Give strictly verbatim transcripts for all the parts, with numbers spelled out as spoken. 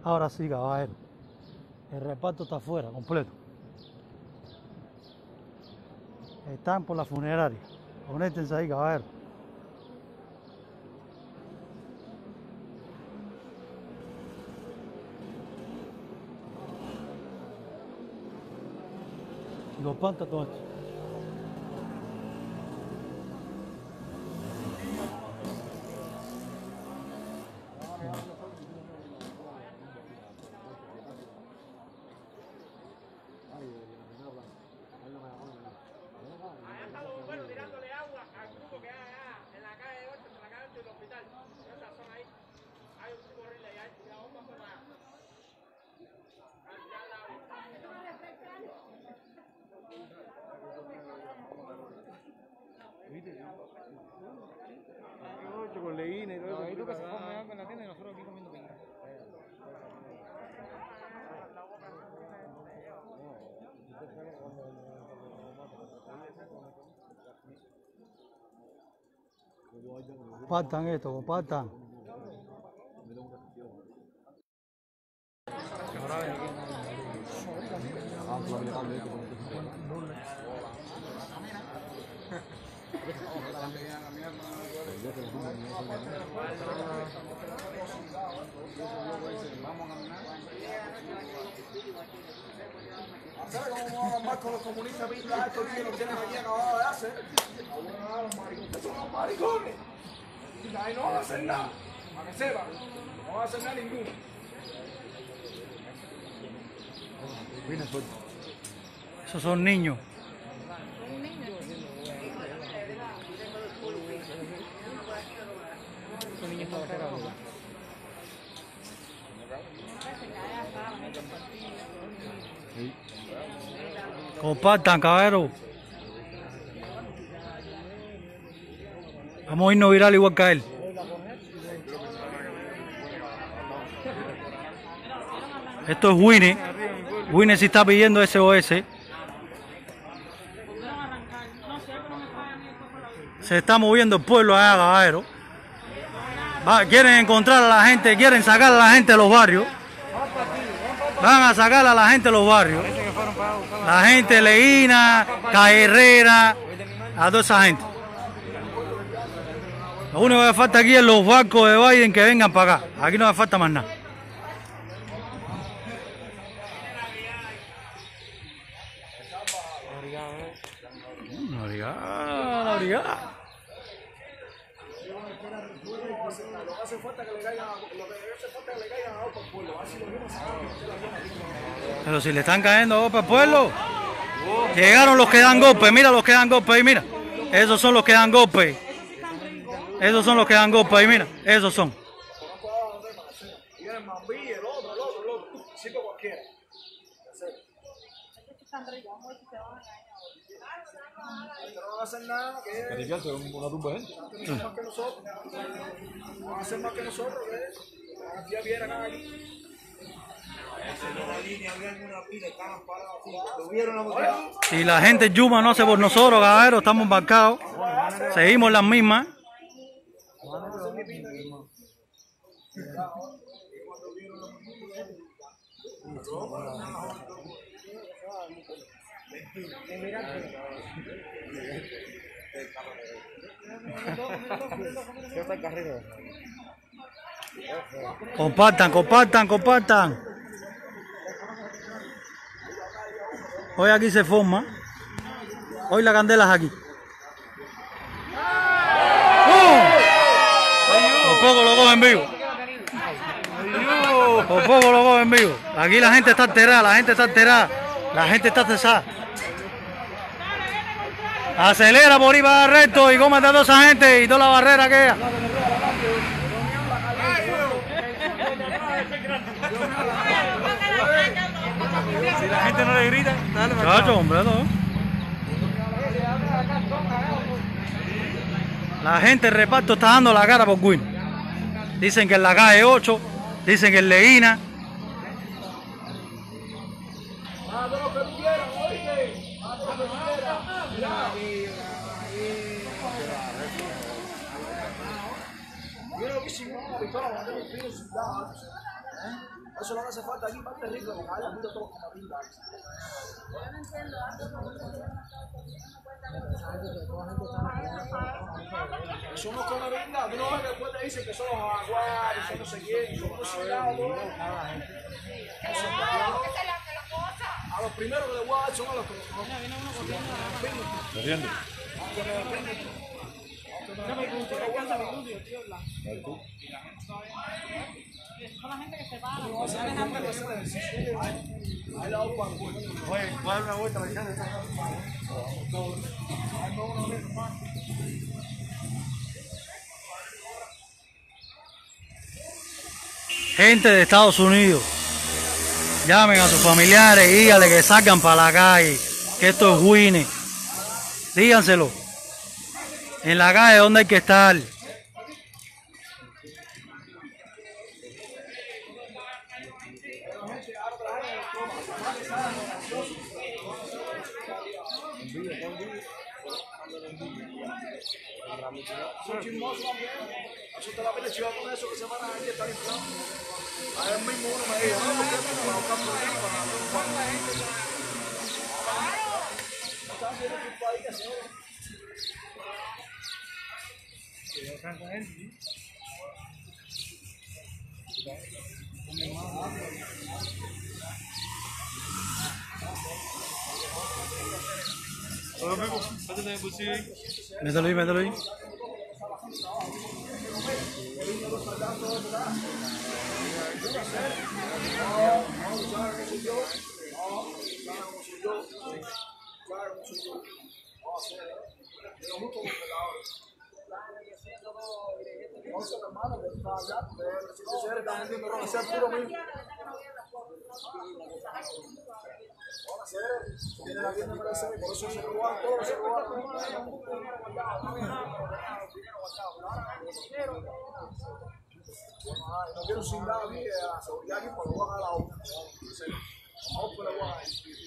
Ahora sí, caballero. El reparto está afuera, completo. Están por la funeraria. Conéctense ahí, caballero. Y los pantas todos estos. Con leína y todo eso. Ahí tú que se come algo en la tienda y nosotros aquí comiendo pinga. Compartan esto, compartan. ¿Sabes cómo vamos a más con los comunistas pintas estos que nos tienen aquí acabados de hacer? Ahora los maricones son los maricones. Y ahí no van a hacer nada. Para que sepan, no van a hacer nada ninguno. Esos son niños. Compartan, caballero. Vamos a irnos viral igual que a él. Esto es Winnie. Winnie sí está pidiendo S O S. Se está moviendo el pueblo allá, caballero. Va, quieren encontrar a la gente, quieren sacar a la gente de los barrios. Van a sacar a la gente de los barrios. La gente de Leína, Calle Herrera, a toda esa gente. Lo único que falta aquí es los barcos de Biden que vengan para acá. Aquí no me falta más nada. La brigada, la brigada. Pero si le están cayendo golpes al pueblo. Llegaron los que dan golpes, mira los que dan golpes ahí, mira. Esos son los que dan golpes. Esos son los que dan golpes ahí, mira. Esos son. No van a hacer nada, que es una tumba de gente. Más que nosotros. No van a hacer más que nosotros, que ya vieran aquí. Si la gente Yuma no hace por nosotros, caballero, estamos embarcados. Seguimos las mismas. Compartan, compartan, compartan. Hoy aquí se forma. Hoy la candela es aquí. Por poco lo cogen vivo. Por poco lo cogen vivo. Aquí la gente está alterada, la gente está alterada. La gente está cesada. Acelera por ir para recto y cómete a toda esa gente y toda la barrera que haya. Si la gente no le grita, dale para Chacho, hombre, no. La gente del reparto está dando la cara por Winnie. Dicen que en la calle ocho, dicen que en Leína. Eso es lo que hace falta aquí, parte rico, porque ahí la mira todos como pinta. Eso no come pinta, tú no ves que después te dicen que son los aguares, son no sé quién, son los ciudadanos. A los primeros que les voy a dar son a los que los conocen. Oye, voy a dar una vuelta para echarle esta. Gente de Estados Unidos, llamen a sus familiares y díganle que salgan para la calle, que esto es Winnie. Díganselo. En la calle donde hay que estar. Son chismosos también. Eso te la pele chiva con eso que se van a ir y están inflados. A él mismo uno me dijo, no, ¿por qué me van a buscar problemas para la gente? Están haciendo tu país, señores. Mételo ahí, mételo ahí. Entonces, hermano, que está allá, si eres tan gente, no ser puro mío. Hola, seres, tienen la tienda para ser, por eso se roban todo, se roban. No quiero sin nada aquí, a la seguridad aquí, pues lo voy a dar a la otra. Vamos por el guay.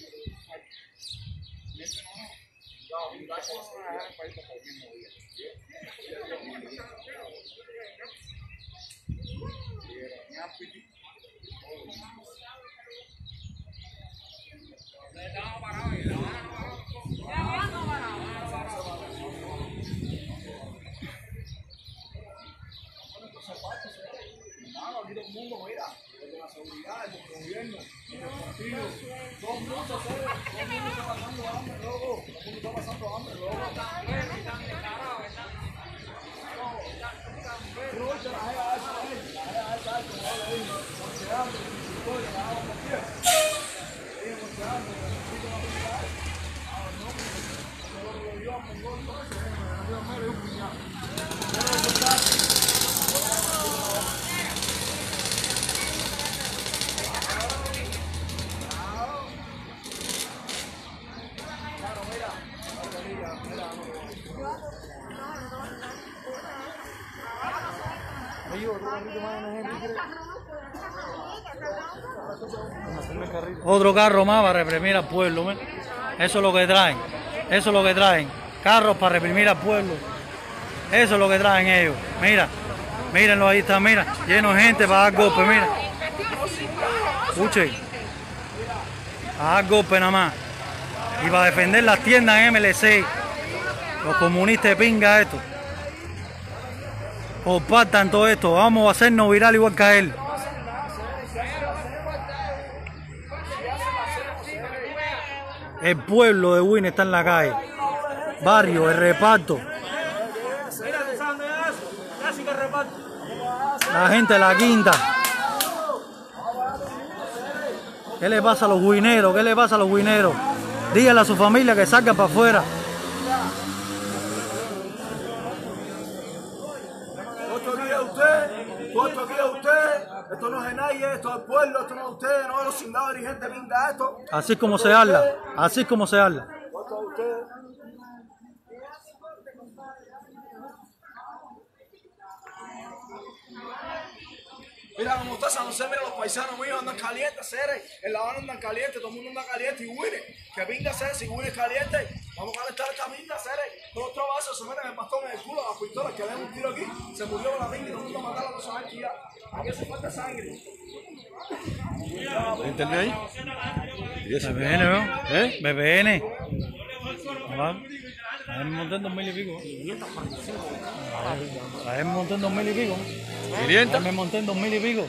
Hermano, aquí todo el mundo, mira, desde la seguridad, desde el gobierno, desde el partido, todo el mundo, todo el mundo está pasando hambre, loco, todo el mundo está pasando hambre, loco. Trucha, la jeva esa, la jeva esa, como le digo, porque hambre, todo, la hago por pie. Dije, porque hambre, necesito una vida. Ahora no, pero lo dio a Mongol, todo eso, me dio a medio un puñado. Pero eso está. Otro carro más para reprimir al pueblo, ¿me? Eso es lo que traen, eso es lo que traen, carros para reprimir al pueblo, eso es lo que traen ellos, mira, mírenlo ahí está, mira, lleno de gente para dar golpe, mira, escuchen, para dar golpe nada más, y para defender las tiendas en M L C, los comunistas de pinga esto, compartan todo esto, vamos a hacernos viral igual que a él. El pueblo de Winnie está en la calle. Barrio, el reparto. La gente de la quinta. ¿Qué le pasa a los wineros? ¿Qué le pasa a los wineros? Díganle a su familia que salgan para afuera. Esto aquí es usted, todo esto aquí es usted, esto no es de nadie, esto es el pueblo, esto no es de usted, no es los cingados dirigentes pinta esto. Así es como se habla, así es como se habla. Esto es usted. Mira cómo está San José, mira los paisanos míos andan calientes, seres. En La Habana andan calientes, todo el mundo anda caliente. Y Winnie, que pinga seres, si Winnie es caliente, vamos a calentar esta pinga, seres. Todos los trabajos se meten el bastón en el culo, las pistolas, que le un tiro aquí, se murió con la pinga y todo el mundo a matar a los ángeles ya. Aquí hace falta sangre. ¿Entendés ahí? B P N, ¿no? ¿Eh? B P N. ¿Va? Hay un montón de dos mil y pico. Hay un montón de dos mil y pico. ¿quinientos? Me monté en dos mil y pico.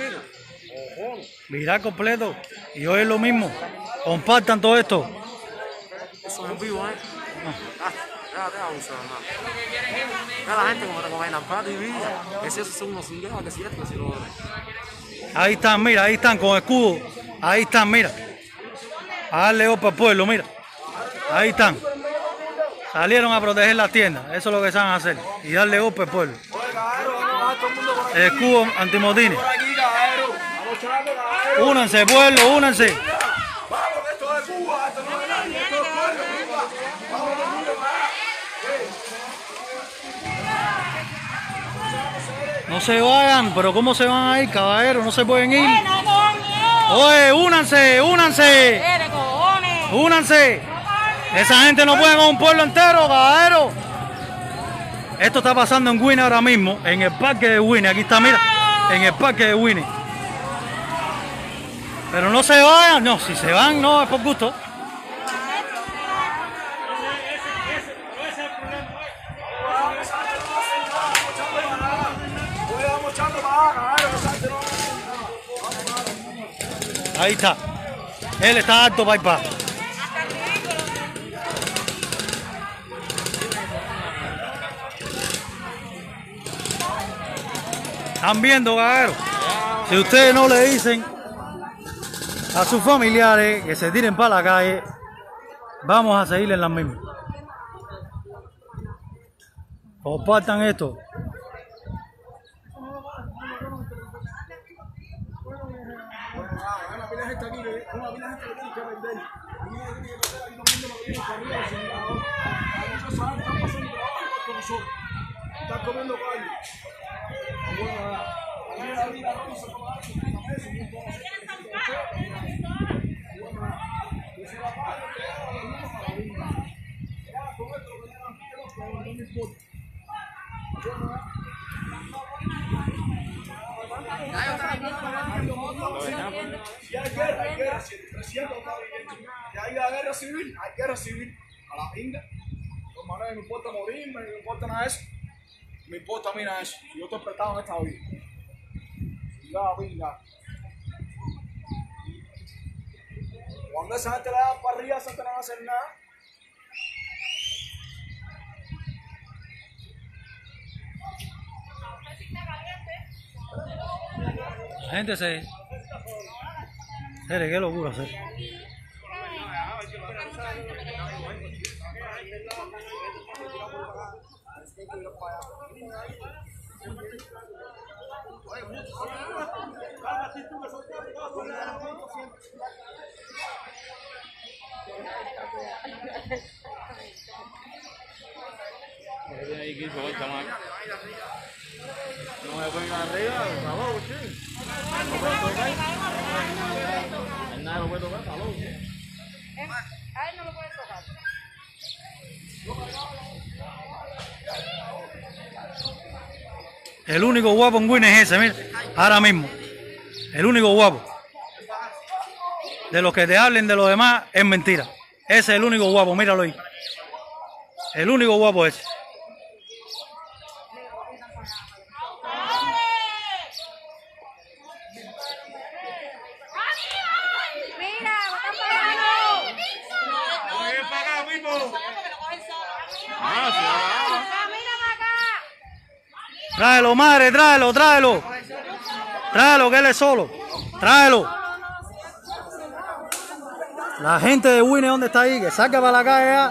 Viral completo. Y hoy es lo mismo. Compartan todo esto. Eso es en vivo, ¿eh? Ah, déjate abusar, hermano. Ve a la gente como como en la plata y vida. Que si esos son unos cingados, que si esto, que si lo otro. Ahí están, mira, ahí están con escudo. Ahí están, mira. A darle opa al pueblo, mira. Ahí están. Salieron a proteger las tiendas. Eso es lo que saben hacer. Y darle opa al pueblo. Oye, caballero, vamos a bajar todo el mundo por aquí. El escudo antimotines. Por aquí, caballero. Vamos echando, caballero. Únanse, pueblo, únanse. Vamos, que esto es Cuba. Esto no es nada. Esto es pueblo, Cuba. Vamos, todo el mundo para allá. No se vayan, pero ¿cómo se van a ir, caballero? No se pueden ir. Oye, únanse, únanse. Únanse. Esa gente no puede con un pueblo entero, caballero. Esto está pasando en Winnie ahora mismo, en el parque de Winnie. Aquí está, mira, en el parque de Winnie. Pero no se vayan, no, si se van, no, es por gusto. Ahí está. Él está alto para ir para. Están viendo, caballero. Si ustedes no le dicen a sus familiares que se tiren para la calle, vamos a seguir en las mismas. Compartan esto. Una pila de gente aquí, una pila de gente que tiene que vender. Una pila de gente que tiene que vender, aquí todo el mundo lo tiene corrido, sin nada. Hay muchos saben que están pasando trabajo igual que nosotros. Están comiendo carne. Bueno, aquí la vida no se toma eso, se toma eso, no toma eso. Bueno, yo se la pago, que haga lo mismo para la vida. Ya, con esto lo que ya no quiero, pero no me importa. Bueno, si hay guerra, hay guerra. Si el presidente está viviendo, si hay guerra civil, hay guerra civil. A la pinga. De todas maneras, no me importa morirme, no me importa nada de eso. Me importa a mí nada de eso. Yo estoy prestado en esta vida. Pinga, pinga. Cuando esa gente le da para arriba, esa gente no va a hacer nada. La gente se... Sere, qué locura, Sere. No me pongan arriba, por favor, sí. No puede tocar. Nada lo puede tocar, está loco. A él no lo puede tocar. El único guapo en Winnie es ese, mira. Ahora mismo. El único guapo. De los que te hablen de los demás es mentira. Ese es el único guapo, míralo ahí. El único guapo ese. Mira, Tráelo, madre, tráelo, tráelo. Tráelo, que él es solo. Tráelo. La gente de Winnie, ¿dónde está ahí? Que salga para la calle ya.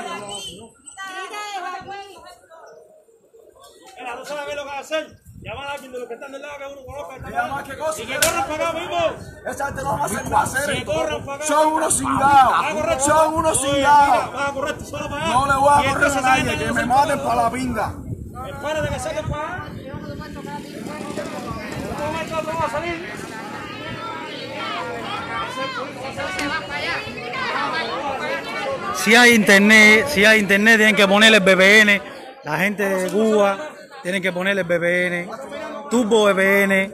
Mira, no sabe lo que va a hacer. Llama a alguien de los que están del lado que uno conozca. Llama, ¿qué cosa? Y que corran para acá mismo. Esa gente no va a hacer nada, Que serio. corran para acá. Son unos Vas a cingados. correr. Son unos Oye, cingados. mira, vas a correr tú solo para allá. No le voy Y a correr entonces a esa nadie, gente que no me se maten puede- para la pinga. Espérate que salgan para allá. ¿Cómo va a salir? Si hay internet, si hay internet, tienen que ponerle el V P N. La gente de Cuba tienen que ponerle el V P N. Turbo V P N.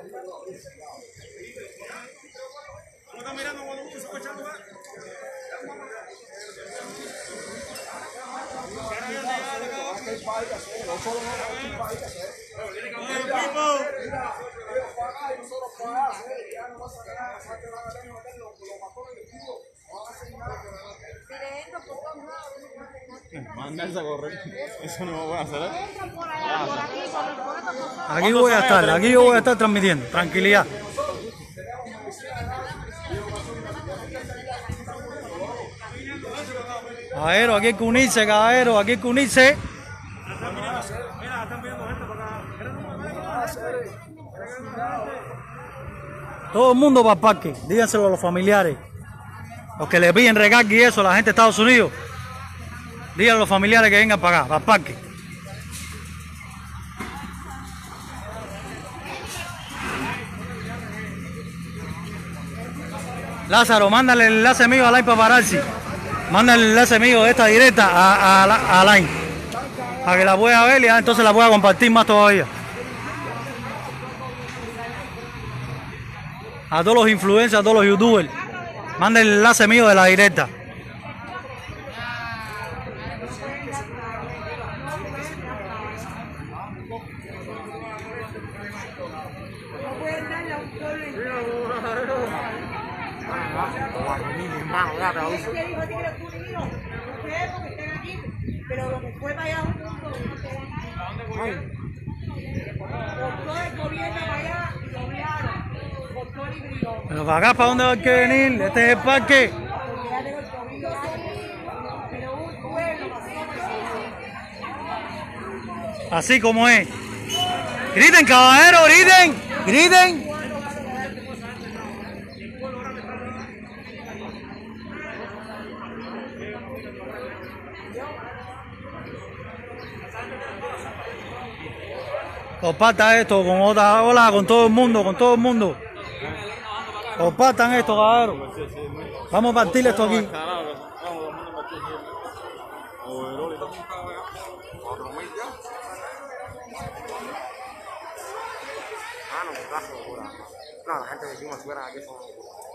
Mandarse a correr. Eso no voy a hacer. Entra por allá, por aquí, por el por estos cosas. Aquí voy a estar, aquí yo voy a estar transmitiendo. Tranquilidad. Caballero, aquí hay que unirse, caballero, aquí hay que unirse. Todo el mundo para el parque, díganselo a los familiares. Los que le piden recarga y eso, la gente de Estados Unidos. Díganle a los familiares que vengan para acá, para el parque. Lázaro, mándale el enlace mío a Line Paparazzi. Mándale el enlace mío de esta directa a, a, a Line. Para que la pueda ver y entonces la pueda compartir más todavía. A todos los influencers, a todos los youtubers. Mándale el enlace mío de la directa. Pero lo que fue para allá un mundo, por todo el gobierno para allá y lo obviaron, por todo el brillón. Pero para acá, ¿para dónde hay que venir? Este es el parque. Pero un pueblo Así como es. Griten, caballero, griten, griten. Compartan esto con otra ola, con todo el mundo, con todo el mundo. Compartan esto, caballero. Vamos a partir esto aquí. No, la gente de Yuma fuera aquí son...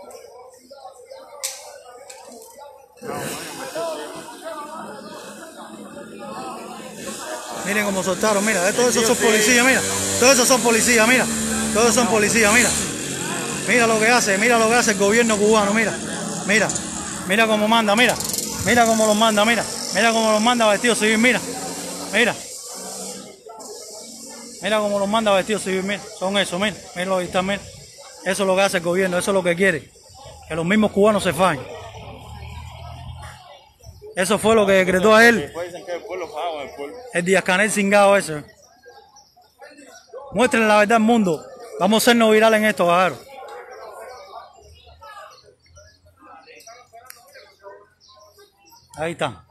Miren cómo soltaron, mira, todos esos son policías, mira. Todos esos son policías, mira. Todos son policías, mira. Mira lo que hace, mira lo que hace el gobierno cubano, mira. Mira, mira cómo manda, mira. Mira cómo los manda, mira. Mira cómo los manda vestido civil, mira. Mira. Mira cómo los manda vestido civil, mira. Son eso, mira. Mira ahí está, mira. Eso es lo que hace el gobierno, eso es lo que quiere. Que los mismos cubanos se fajen. Eso fue lo que decretó a él. El Díaz-Canel cingado ese. Muéstrenle la verdad al mundo. Vamos a sernos virales en esto, caballero. Ahí están.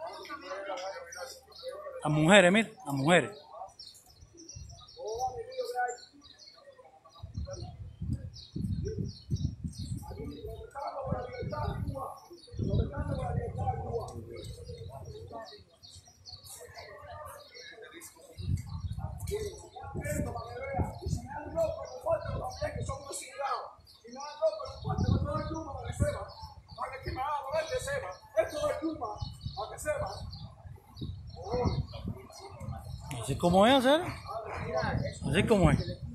Las mujeres, mira, las mujeres. Así como es, hacer. Así como es.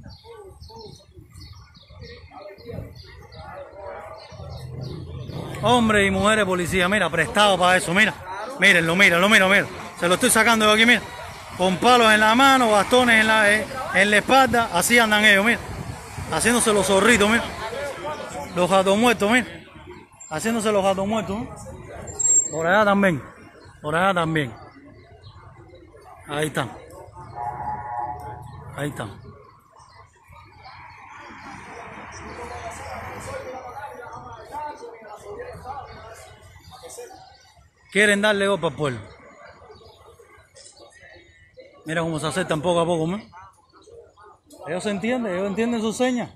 Hombres y mujeres policía, mira, prestado para eso, mira. Mírenlo, mírenlo, mírenlo, mira. Se lo estoy sacando de aquí, mira. Con palos en la mano, bastones en la, eh, en la espalda, así andan ellos, mira. Haciéndose los zorritos, mira. Los gatos muertos, mira. Haciéndose los gatos muertos, ¿no? Por allá también. Por allá también. Ahí están. Ahí están. Quieren darle opa al pueblo. Mira cómo se acercan poco a poco, ¿no? Ellos se entienden, ellos entienden sus señas.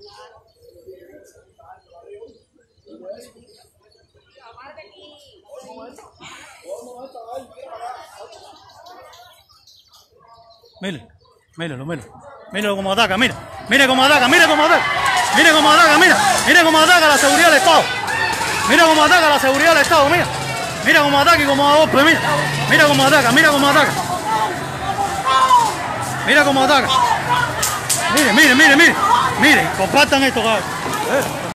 Miren, mírenlo, mírenlo. Mírenlo cómo ataca, mira. Mire cómo ataca, mire cómo ataca. Mire cómo ataca, mira. Mire cómo ataca la seguridad del Estado. Mira cómo ataca la seguridad del Estado, mira. Mira cómo ataca y cómo da golpe, mira. Mira cómo ataca, mira cómo ataca. Mira cómo ataca. Mire, mire, mire, mire. Mire, compartan esto, cabrón.